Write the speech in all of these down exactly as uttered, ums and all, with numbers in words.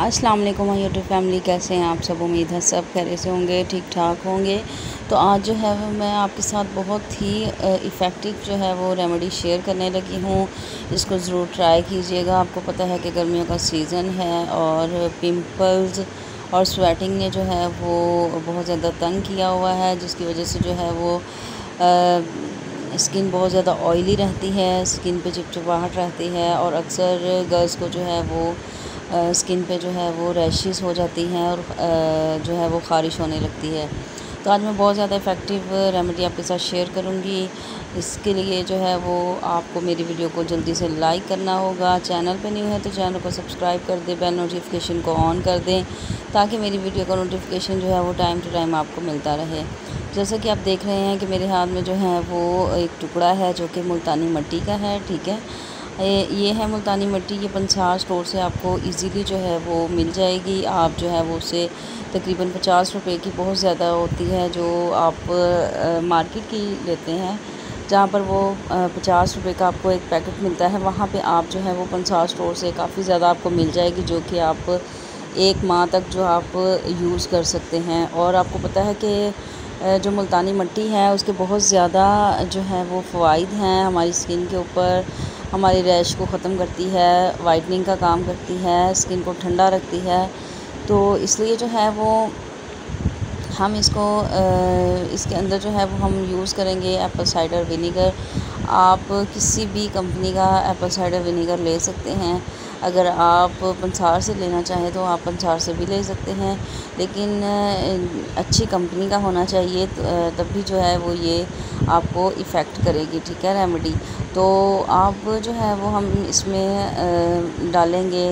अस्सलाम वालेकुम my YouTube family, कैसे हैं आप सब। उम्मीद है सब खैरियत से होंगे, ठीक ठाक होंगे। तो आज जो है मैं आपके साथ बहुत ही इफ़ेक्टिव जो है वो रेमेडी शेयर करने लगी हूँ। इसको ज़रूर ट्राई कीजिएगा। आपको पता है कि गर्मियों का सीज़न है और पिंपल्स और स्वेटिंग ने जो है वो बहुत ज़्यादा तंग किया हुआ है, जिसकी वजह से जो है वो स्किन बहुत ज़्यादा ऑयली रहती है, स्किन पे चिपचिपाहट रहती है और अक्सर गर्ल्स को जो है वो स्किन पे जो है वो रैशेस हो जाती हैं और जो है वो ख़ारिश होने लगती है। तो आज मैं बहुत ज़्यादा इफ़ेक्टिव रेमेडी आपके साथ शेयर करूँगी। इसके लिए जो है वो आपको मेरी वीडियो को जल्दी से लाइक करना होगा। चैनल पे न्यू है तो चैनल को सब्सक्राइब कर दें, बेल नोटिफिकेशन को ऑन कर दें ताकि मेरी वीडियो का नोटिफिकेशन जो है वो टाइम टू टाइम आपको मिलता रहे। जैसा कि आप देख रहे हैं कि मेरे हाथ में जो है वो एक टुकड़ा है जो कि मुल्तानी मिट्टी का है, ठीक है। ये है मुल्तानी मिट्टी। ये पंसार स्टोर से आपको इजीली जो है वो मिल जाएगी। आप जो है वो उसे तकरीबन पचास रुपए की बहुत ज़्यादा होती है जो आप मार्केट की लेते हैं, जहाँ पर वो पचास रुपए का आपको एक पैकेट मिलता है। वहाँ पे आप जो है वो पंसार स्टोर से काफ़ी ज़्यादा आपको मिल जाएगी, जो कि आप एक माह तक जो आप यूज़ कर सकते हैं। और आपको पता है कि जो मुल्तानी मिट्टी है उसके बहुत ज़्यादा जो है वो फ़वाइद हैं हमारी स्किन के ऊपर। हमारी रैश को ख़त्म करती है, वाइटनिंग का काम करती है, स्किन को ठंडा रखती है। तो इसलिए जो है वो हम इसको इसके अंदर जो है वो हम यूज़ करेंगे एप्पल साइडर विनीगर। आप किसी भी कंपनी का एप्पल साइडर विनीगर ले सकते हैं। अगर आप पंसार से लेना चाहें तो आप पंसार से भी ले सकते हैं, लेकिन अच्छी कंपनी का होना चाहिए, तभी जो है वो ये आपको इफ़ेक्ट करेगी, ठीक है, रेमेडी। तो आप जो है वो हम इसमें डालेंगे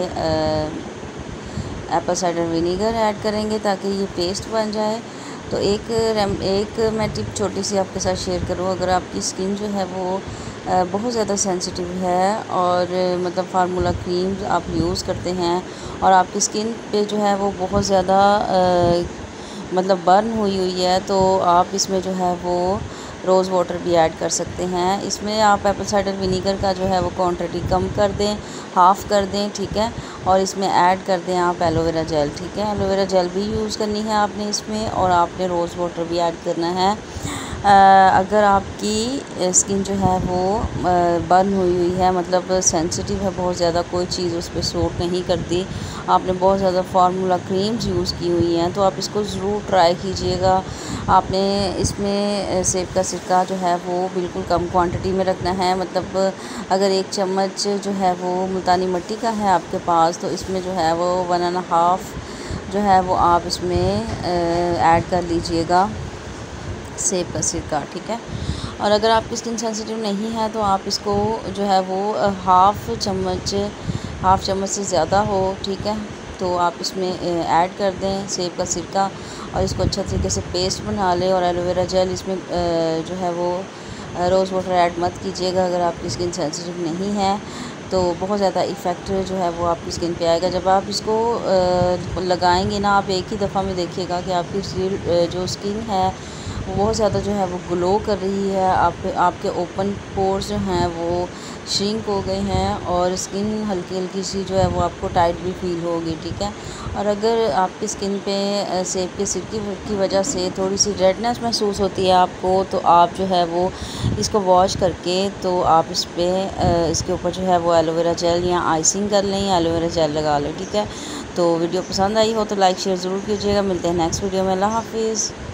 एप्पल साइडर विनीगर ऐड करेंगे ताकि ये पेस्ट बन जाए। तो एक एक मैं टिप छोटी सी आपके साथ शेयर करूँ। अगर आपकी स्किन जो है वो बहुत ज़्यादा सेंसिटिव है और मतलब फार्मूला क्रीम आप यूज़ करते हैं और आपकी स्किन पे जो है वो बहुत ज़्यादा मतलब बर्न हुई हुई है, तो आप इसमें जो है वो रोज़ वाटर भी ऐड कर सकते हैं। इसमें आप एप्पल साइडर विनीगर का जो है वो क्वांटिटी कम कर दें, हाफ़ कर दें, ठीक है। और इसमें ऐड कर दें आप एलोवेरा जेल, ठीक है। एलोवेरा जेल भी यूज़ करनी है आपने इसमें, और आपने रोज़ वाटर भी ऐड करना है। अगर आपकी स्किन जो है वो बर्न हुई हुई है, मतलब सेंसिटिव है बहुत ज़्यादा, कोई चीज़ उस पर सूट नहीं करती, आपने बहुत ज़्यादा फार्मूला क्रीम्स यूज़ की हुई हैं, तो आप इसको ज़रूर ट्राई कीजिएगा। आपने इसमें सेब का सिरका जो है वो बिल्कुल कम क्वांटिटी में रखना है। मतलब अगर एक चम्मच जो है वो मुल्तानी मिट्टी का है आपके पास, तो इसमें जो है वो वन एंड हाफ़ जो है वो आप इसमें ऐड कर लीजिएगा सेब का सिरका, ठीक है। और अगर आपकी स्किन सेंसिटिव नहीं है तो आप इसको जो है वो हाफ़ चम्मच हाफ़ चम्मच से ज़्यादा हो, ठीक है, तो आप इसमें ऐड कर दें सेब का सिरका और इसको अच्छा तरीके से पेस्ट बना लें। और एलोवेरा जेल इसमें जो है वो रोज़ वाटर ऐड मत कीजिएगा अगर आपकी स्किन सेंसिटिव नहीं है, तो बहुत ज़्यादा इफ़ेक्ट जो है वो आपकी स्किन पे आएगा। जब आप इसको लगाएंगे ना, आप एक ही दफ़ा में देखिएगा कि आपकी जो स्किन है वो बहुत ज़्यादा जो है वो ग्लो कर रही है। आप आपके ओपन पोर्स जो हैं वो श्रिंक हो गए हैं और स्किन हल्की हल्की सी जो है वो आपको टाइट भी फील होगी, ठीक है। और अगर आपकी स्किन पे सेब के सिरके की वजह से थोड़ी सी रेडनेस महसूस होती है आपको, तो आप जो है वो इसको वॉश करके तो आप इस पर इसके ऊपर जो है वो एलोवेरा जेल या आइसिंग कर लें या एलोवेरा जेल लगा लें, ठीक है। तो वीडियो पसंद आई हो तो लाइक शेयर ज़रूर कीजिएगा। मिलते हैं नेक्स्ट वीडियो में। अल्लाह हाफिज़।